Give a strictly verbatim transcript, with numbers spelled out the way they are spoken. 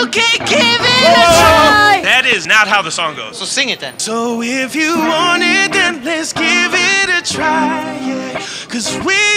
Okay, give it a try. That is not how the song goes. So sing it then. So if you want it, then let's give it a try, yeah. Cause we